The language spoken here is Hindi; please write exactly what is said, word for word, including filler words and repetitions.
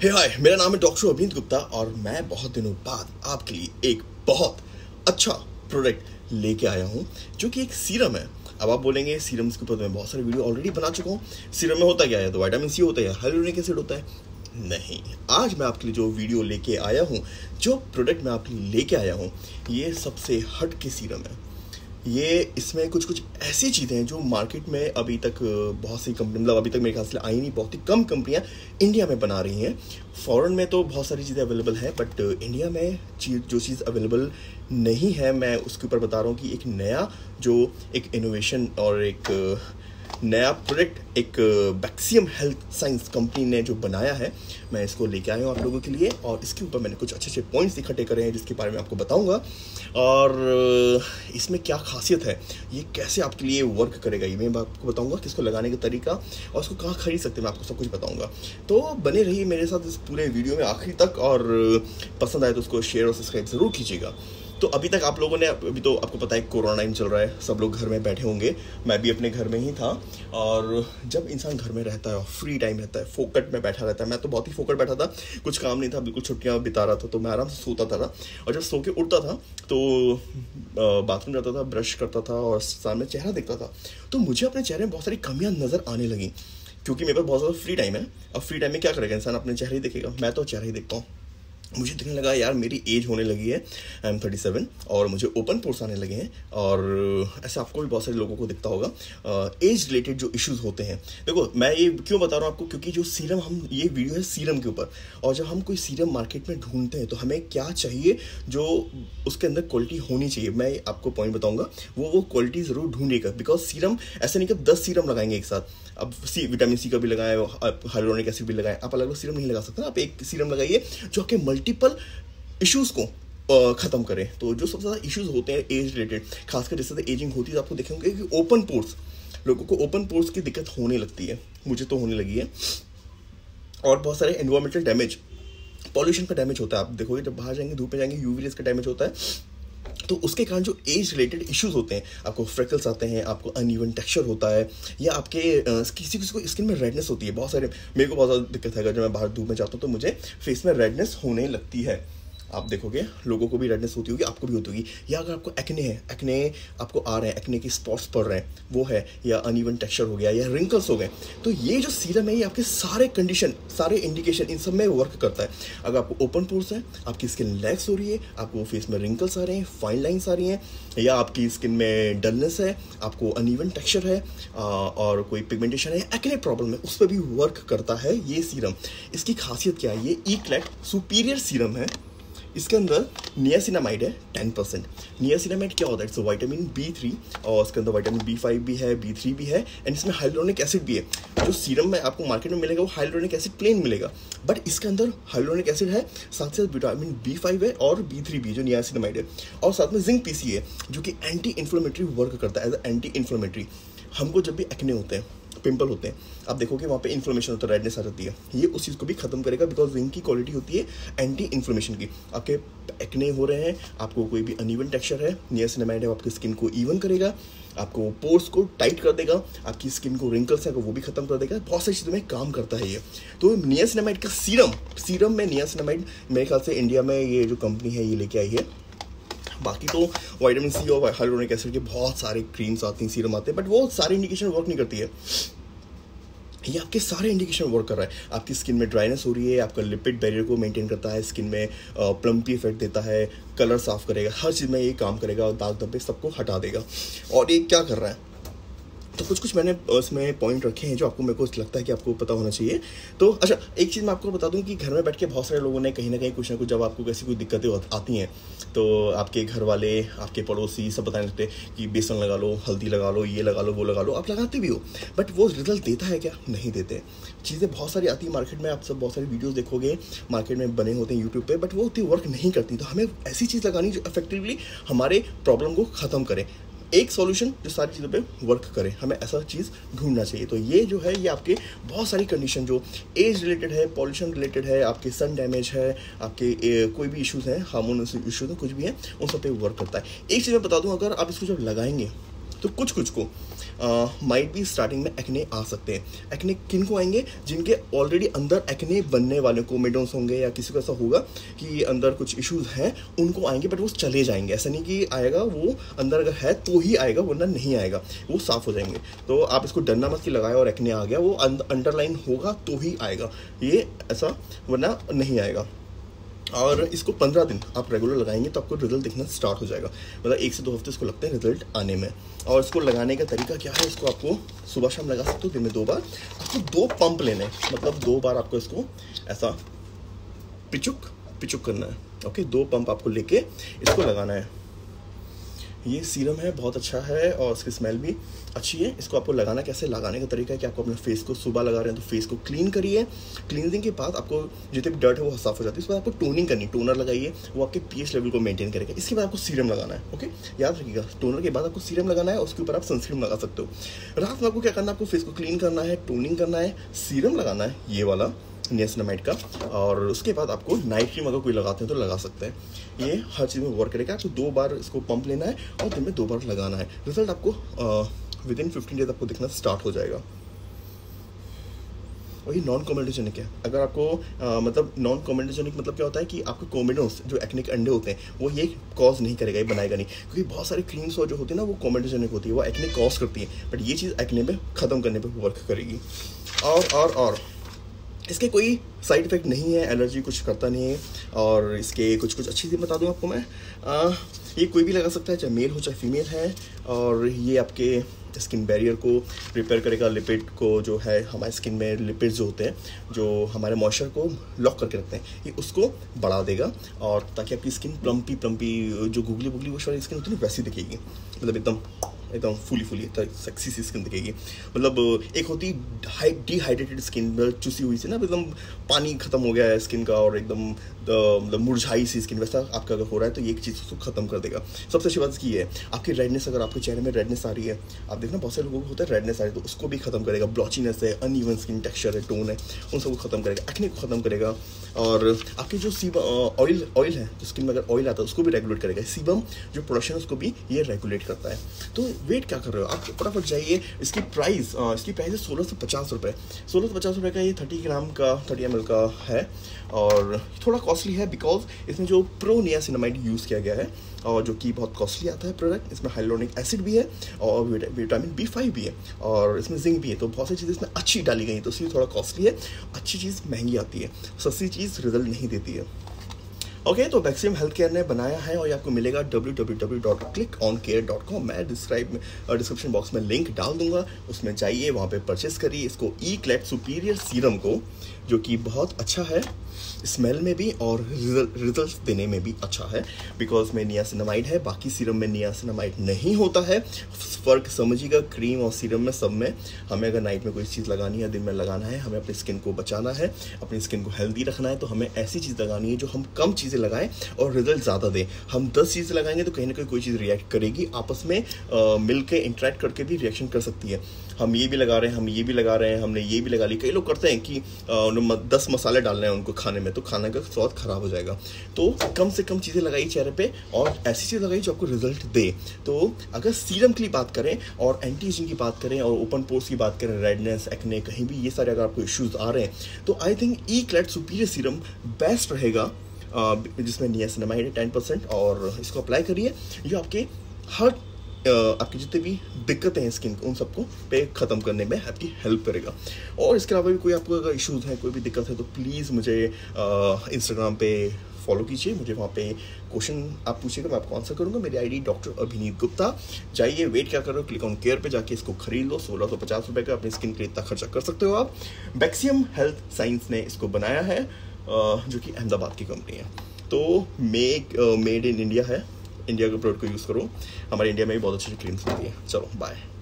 हे हाय, मेरा नाम है डॉक्टर अभिनीत गुप्ता और मैं बहुत दिनों बाद आपके लिए एक बहुत अच्छा प्रोडक्ट लेके आया हूँ जो कि एक सीरम है। अब आप बोलेंगे सीरम्स के ऊपर तो मैं बहुत सारे वीडियो ऑलरेडी बना चुका हूँ। सीरम में होता क्या है? तो विटामिन सी होता है, हाइलुरोनिक एसिड होता है। नहीं, आज मैं आपके लिए जो वीडियो लेके आया हूँ, जो प्रोडक्ट मैं आपके लिए लेके आया हूँ, ये सबसे हट के सीरम है। ये इसमें कुछ कुछ ऐसी चीज़ें हैं जो मार्केट में अभी तक बहुत सी कंपनी, मतलब अभी तक मेरे ख्याल से आई नहीं, बहुत ही कम कंपनियां इंडिया में बना रही हैं। फॉरेन में तो बहुत सारी चीज़ें अवेलेबल हैं, बट इंडिया में चीज जो चीज़ अवेलेबल नहीं है, मैं उसके ऊपर बता रहा हूँ कि एक नया जो एक इनोवेशन और एक नया प्रोडक्ट एक बैक्सियम हेल्थ साइंस कंपनी ने जो बनाया है, मैं इसको लेके आया हूँ आप लोगों के लिए। और इसके ऊपर मैंने कुछ अच्छे अच्छे पॉइंट्स इकट्ठे करे हैं जिसके बारे में आपको बताऊंगा, और इसमें क्या खासियत है, ये कैसे आपके लिए वर्क करेगा, ये मैं आपको बताऊंगा, किसको लगाने का तरीका और उसको कहाँ खरीद सकते हैं, मैं आपको सब कुछ बताऊंगा। तो बने रहिए मेरे साथ इस पूरे वीडियो में आखिरी तक, और पसंद आए तो उसको शेयर और सब्सक्राइब ज़रूर कीजिएगा। तो अभी तक आप लोगों ने, अभी तो आपको पता है कोरोना टाइम चल रहा है, सब लोग घर में बैठे होंगे, मैं भी अपने घर में ही था। और जब इंसान घर में रहता है और फ्री टाइम रहता है, फोकट में बैठा रहता है, मैं तो बहुत ही फोकट बैठा था, कुछ काम नहीं था, बिल्कुल छुट्टियां बिता रहा था, तो मैं आराम से सोता था। और जब सो के उठता था तो बाथरूम जाता था, ब्रश करता था और सामने चेहरा देखता था, तो मुझे अपने चेहरे में बहुत सारी कमियाँ नज़र आने लगी, क्योंकि मेरे पास बहुत ज़्यादा फ्री टाइम है। अब फ्री टाइम में क्या करेगा इंसान? अपने चेहरे ही देखेगा। मैं तो चेहरा ही देखता हूँ। मुझे दिखने लगा यार मेरी एज होने लगी है, आई एम थर्टी सेवन, और मुझे ओपन पोर्स आने लगे हैं। और ऐसे आपको भी बहुत सारे लोगों को दिखता होगा, एज रिलेटेड जो इश्यूज होते हैं। देखो, मैं ये क्यों बता रहा हूँ आपको, क्योंकि जो सीरम, हम ये वीडियो है सीरम के ऊपर, और जब हम कोई सीरम मार्केट में ढूंढते हैं तो हमें क्या चाहिए, जो उसके अंदर क्वालिटी होनी चाहिए, मैं आपको पॉइंट बताऊंगा, वो वो क्वालिटी ज़रूर ढूंढेगा। बिकॉज सीरम ऐसे नहीं कि आप दस सीरम लगाएंगे एक साथ। अब सी विटामिन सी का भी लगाए, हाइलुरोनिक एसिड भी लगाए, आप अलग अलग सीरम नहीं लगा सकते ना। आप एक सीरम लगाइए जो आपके मल्टीपल इश्यूज़ को ख़त्म करें। तो जो सबसे ज़्यादा इश्यूज़ होते हैं एज रिलेटेड, खासकर जैसे एजिंग होती है, तो आपको देखेंगे कि ओपन पोर्स, लोगों को ओपन पोर्स की दिक्कत होने लगती है, मुझे तो होने लगी है। और बहुत सारे एनवायरमेंटल डैमेज, पॉल्यूशन का डैमेज होता है। आप देखोगे जब बाहर जाएंगे, धूप में जाएंगे, यूवी रेज का डैमेज होता है। तो उसके कारण जो एज रिलेटेड इश्यूज होते हैं, आपको फ्रेकल्स आते हैं, आपको अनइवन टेक्सचर होता है, या आपके किसी किसी को स्किन में रेडनेस होती है। बहुत सारे, मेरे को बहुत ज़्यादा दिक्कत है, अगर जब मैं बाहर धूप में जाता हूँ तो मुझे फेस में रेडनेस होने लगती है। आप देखोगे लोगों को भी रेडनेस होती होगी, आपको भी होती होगी। या अगर आपको एक्ने है, एक्ने आपको आ रहे हैं, एक्ने के स्पॉट्स पड़ रहे हैं, वो है, या अनइवन टेक्सचर हो गया, या रिंकल्स हो गए, तो ये जो सीरम है ये आपके सारे कंडीशन, सारे इंडिकेशन, इन सब में वर्क करता है। अगर आपको ओपन पोर्स है, आपकी स्किन लैक्स हो रही है, आपको फेस में रिंकल्स आ रहे हैं, फाइन लाइन्स आ रही हैं, या आपकी स्किन में डलनेस है, आपको अनइवन टेक्सचर है, और कोई पिगमेंटेशन है, एक्ने प्रॉब्लम है, उस पर भी वर्क करता है ये सीरम। इसकी खासियत क्या है? ये ईक्लेट सुपीरियर सीरम है। इसके अंदर नियासिनामाइड है टेन परसेंट। नियासिनामाइड क्या होता है? इट्स विटामिन बी थ्री, और इसके अंदर विटामिन बी फाइव भी है, बी थ्री भी है, एंड इसमें हाइलुरोनिक एसिड भी है। जो सीरम में आपको मार्केट में मिलेगा वो हाइलुरोनिक एसिड प्लेन मिलेगा, बट इसके अंदर हाइलुरोनिक एसिड है, साथ साथ विटामिन बी फाइव है और बी थ्री भी, जो नियासिनामाइड है, और साथ में जिंक पीसी है, जो कि एंटी इन्फ्लेमेटरी वर्क करता है एज एंटी इन्फ्लेमेटरी। हमको जब भी एक्ने होते हैं, पिंपल होते हैं, आप देखोगे वहाँ पे इन्फ्लेमेशन होता है, रेडनेस आ जाती है, ये उस चीज़ को भी खत्म करेगा। बिकॉज जिंक की क्वालिटी होती है एंटी इन्फ्लेमेशन की। आपके एक्ने हो रहे हैं, आपको कोई भी अनइवन टेक्सचर है, नियासिनामाइड है, आपकी स्किन को इवन करेगा, आपको पोर्स को टाइट कर देगा, आपकी स्किन को रिंकल्स है वो भी खत्म कर देगा, बहुत सारी चीज़ों में काम करता है ये। तो नियासिनामाइड का सीरम, सीरम में नियासिनामाइड मेरे ख्याल से इंडिया में ये जो कंपनी है ये लेके आई है। बाकी तो विटामिन सी और हाइलुरोनिक एसिड के बहुत सारे क्रीम्स आती हैं, सीरम आते हैं, बट वो सारे इंडिकेशन वर्क नहीं करती है। ये आपके सारे इंडिकेशन वर्क कर रहा है। आपकी स्किन में ड्राइनेस हो रही है, आपका लिपिड बैरियर को मेंटेन करता है, स्किन में प्लम्पी इफेक्ट देता है, कलर साफ करेगा, हर चीज़ में ये काम करेगा, और दाग धब्बे सबको हटा देगा। और ये क्या कर रहा है? तो कुछ कुछ मैंने इसमें पॉइंट रखे हैं जो आपको, मेरे को लगता है कि आपको पता होना चाहिए। तो अच्छा, एक चीज़ मैं आपको बता दूं कि घर में बैठ के बहुत सारे लोगों ने कहीं ना कहीं कुछ ना कुछ, जब आपको कैसी कोई दिक्कतें आती हैं, तो आपके घर वाले, आपके पड़ोसी सब बताने लगते हैं कि बेसन लगा लो, हल्दी लगा लो, ये लगा लो, वो लगा लो। आप लगाते भी हो, बट वो रिजल्ट देता है क्या? नहीं देते। चीज़ें बहुत सारी आती है मार्केट में, आप सब बहुत सारी वीडियोज़ देखोगे मार्केट में बने होते हैं यूट्यूब पर, बट वो उतनी वर्क नहीं करती। तो हमें ऐसी चीज़ लगानी जो इफेक्टिवली हमारे प्रॉब्लम को ख़त्म करे, एक सॉल्यूशन जो सारी चीज़ों पे वर्क करे, हमें ऐसा चीज़ ढूंढना चाहिए। तो ये जो है, ये आपके बहुत सारी कंडीशन जो एज रिलेटेड है, पॉल्यूशन रिलेटेड है, आपके सन डैमेज है, आपके ए, कोई भी इश्यूज़ हैं, हार्मोन इश्यूज़ हैं, कुछ भी हैं, उन सब पे वर्क करता है। एक चीज़ मैं बता दूं, अगर आप इसको जब लगाएंगे तो कुछ कुछ को माइट भी स्टार्टिंग में एक्ने आ सकते हैं। एक्ने किन को आएंगे? जिनके ऑलरेडी अंदर एक्ने बनने वाले को मेडोन्स होंगे या किसी को ऐसा होगा कि अंदर कुछ इश्यूज हैं, उनको आएंगे, बट वो चले जाएंगे। ऐसा नहीं कि आएगा, वो अंदर अगर है तो ही आएगा, वरना नहीं आएगा, वो साफ हो जाएंगे। तो आप इसको डरना मत कि लगाया और एक्ने आ गया, वो अंडरलाइन होगा तो ही आएगा, ये ऐसा वरना नहीं आएगा। और इसको पंद्रह दिन आप रेगुलर लगाएंगे तो आपको रिजल्ट दिखना स्टार्ट हो जाएगा। मतलब एक से दो हफ्ते इसको लगते हैं रिजल्ट आने में। और इसको लगाने का तरीका क्या है? इसको आपको सुबह शाम लगा सकते हो, दिन में दो बार। आपको दो पंप लेने हैं, मतलब दो बार आपको इसको ऐसा पिचुक पिचुक करना है। ओके, दो पंप आपको लेके इसको लगाना है। ये सीरम है, बहुत अच्छा है और इसकी स्मेल भी अच्छी है। इसको आपको लगाना कैसे? लगाने का तरीका है कि आपको अपने फेस को सुबह लगा रहे हैं तो फेस को क्लीन करिए। क्लींजिंग के बाद आपको जितने भी डर्ट है वो साफ हो जाती है। इसके बाद आपको टोनिंग करनी, टोनर लगाइए, वो आपके पीएच लेवल को मेंटेन करेगा। इसके बाद आपको सीरम लगाना है। ओके, याद रखिएगा, टोनर के बाद आपको सीरम लगाना है, उसके ऊपर आप सनस्क्रीन लगा सकते हो। रात में आपको क्या करना है? आपको फेस को क्लीन करना है, टोनिंग करना है, सीरम लगाना है ये वाला नियासिनामाइड का, और उसके बाद आपको नाइट क्रीम अगर कोई लगाते हैं तो लगा सकते हैं। ये हर चीज़ में वर्क करेगा। आपको दो बार इसको पंप लेना है और दिन में दो बार लगाना है। रिजल्ट आपको विद इन फिफ्टीन डेज आपको दिखना स्टार्ट हो जाएगा। और ये नॉन कॉमेडोजेनिक है। अगर आपको आ, मतलब नॉन कॉमेडोजेनिक मतलब क्या होता है कि आपको कॉमेडोस जो एक्निक अंडे होते हैं वो ये कॉज नहीं करेगा, ये बनाएगा नहीं। क्योंकि बहुत सारी क्रीम्स और जो होती है ना वो कॉमेडोजेनिक होती है, वो एक्ने कॉज करती है, बट ये चीज़ एक्ने में ख़त्म करने पर वर्क करेगी। और और और इसके कोई साइड इफ़ेक्ट नहीं है, एलर्जी कुछ करता नहीं है। और इसके कुछ कुछ अच्छी चीज़ बता दूं आपको मैं, आ, ये कोई भी लगा सकता है, चाहे मेल हो चाहे फीमेल है। और ये आपके स्किन बैरियर को रिपेयर करेगा, लिपिड को जो है हमारे स्किन में लिपिड्स जो होते हैं जो हमारे मॉइस्चर को लॉक करके रखते हैं, ये उसको बढ़ा देगा। और ताकि आपकी स्किन प्लम्पी प्लम्पी जो गुगली बुगली वो वाली स्किन होती है वैसी दिखेगी, मतलब एकदम एकदम फुली फुली सेक्सी सी स्किन दिखेगी। मतलब एक होती डिहाइड्रेटेड स्किन, मतलब चुसी हुई सी ना, एकदम पानी खत्म हो गया है स्किन का और एकदम मतलब मुरझाई सी स्किन, वैसा आपका अगर हो रहा है तो ये एक चीज़ उसको खत्म कर देगा। सबसे अच्छी बात इसकी है, आपकी रेडनेस, अगर आपके चेहरे में रेडनेस आ रही है, आप देखना बहुत सारे लोगों को होता है रेडनेस आ रही है, तो उसको भी खत्म करेगा। ब्लॉचीनेस है, अनइवन स्किन टेक्सचर है, टोन है, उन सबको खत्म करेगा, एक्ने को खत्म करेगा। और आपकी जो सीबम ऑयल ऑयल है, जो स्किन में अगर ऑयल आता है उसको भी रेगुलेट करेगा। सीबम जो प्रोडक्शन है उसको भी ये रेगुलेट करता है। तो वेट क्या कर रहे हो आप? फटाफट जाइए। इसकी प्राइस इसकी प्राइस है सोलह सौ पचास रुपये सोलह सौ पचास रुपये का ये थर्टी ग्राम का थर्टी एम एल का है। और थोड़ा कॉस्टली है बिकॉज इसमें जो प्रो नियासिनामाइड यूज़ किया गया है, और जो कि बहुत कॉस्टली आता है प्रोडक्ट। इसमें हाइलोनिक एसिड भी है और विटामिन बी फाइव भी है और इसमें जिंक भी है। तो बहुत सी चीज़ें इसमें अच्छी डाली गई, तो इसलिए थोड़ा कॉस्टली है। अच्छी चीज़ महंगी आती है, सस्ती चीज़ रिजल्ट नहीं देती है। ओके okay, तो बैक्सीम हेल्थ केयर ने बनाया है और ये आपको मिलेगा W W W dot click on care dot com. मैं डिस्क्राइब में डिस्क्रिप्शन बॉक्स में लिंक डाल दूंगा, उसमें जाइए, वहाँ पे परचेस करिए इसको। ई क्लेट सुपीरियर सीरम को, जो कि बहुत अच्छा है स्मेल में भी और रिजल्ट देने में भी अच्छा है, बिकॉज में नियासिनामाइड है, बाकी सीरम में नियासिनामाइड नहीं होता है। फ़र्क समझिएगा, क्रीम और सीरम में सब में हमें अगर नाइट में कोई चीज़ लगानी है, दिन में लगाना है, हमें अपनी स्किन को बचाना है, अपनी स्किन को हेल्दी रखना है, तो हमें ऐसी चीज़ लगानी है जो हम कम चीज़ें लगाएं और रिजल्ट ज़्यादा दें। हम दस चीज़ें लगाएंगे तो कहीं ना कहीं कोई चीज़ रिएक्ट करेगी, आपस में मिल के इंटरेक्ट करके भी रिएक्शन कर सकती है। हम ये भी लगा रहे हैं, हम ये भी लगा रहे हैं, हमने ये भी लगा ली। कई लोग करते हैं कि आ, दस मसाले डालने हैं उनको खाने में, तो खाने का स्वाद खराब हो जाएगा। तो कम से कम चीज़ें लगाइए चेहरे पे और ऐसी चीज़ लगाइए जो आपको रिजल्ट दे। तो अगर सीरम की बात करें और एंटी एजिंग की बात करें और ओपन पोर्स की बात करें, रेडनेस, एक्ने, कहीं भी ये सारे अगर आपको इश्यूज आ रहे हैं, तो आई थिंक ई क्लेट सुपीरियर सीरम बेस्ट रहेगा, जिसमें नियासिनामाइड है टेन परसेंट। और इसको अप्लाई करिए, जो आपके हर आपकी जितनी भी दिक्कतें हैं स्किन उन सबको पे ख़त्म करने में आपकी हेल्प करेगा। और इसके अलावा भी कोई आपको अगर इश्यूज़ हैं, कोई भी दिक्कत है, तो प्लीज़ मुझे इंस्टाग्राम पे फॉलो कीजिए। मुझे वहाँ पे क्वेश्चन आप पूछिएगा, मैं आपको आंसर करूँगा। मेरी आईडी डॉक्टर अभिनीत गुप्ता। जाइए, वेट क्या कर रहे हो, क्लिक ऑन केयर पे जाके इसको खरीद लो। सोलह सौ पचास रुपये का अपनी स्किन के लिए इतना खर्चा कर सकते हो आप। बैक्सीम हेल्थ साइंस ने इसको बनाया है, जो कि अहमदाबाद की कंपनी है। तो मेक मेड इन इंडिया है, इंडिया के प्रोडक्ट को यूज़ करो। हमारे इंडिया में भी बहुत अच्छी क्रीम्स मिलती है। चलो बाय।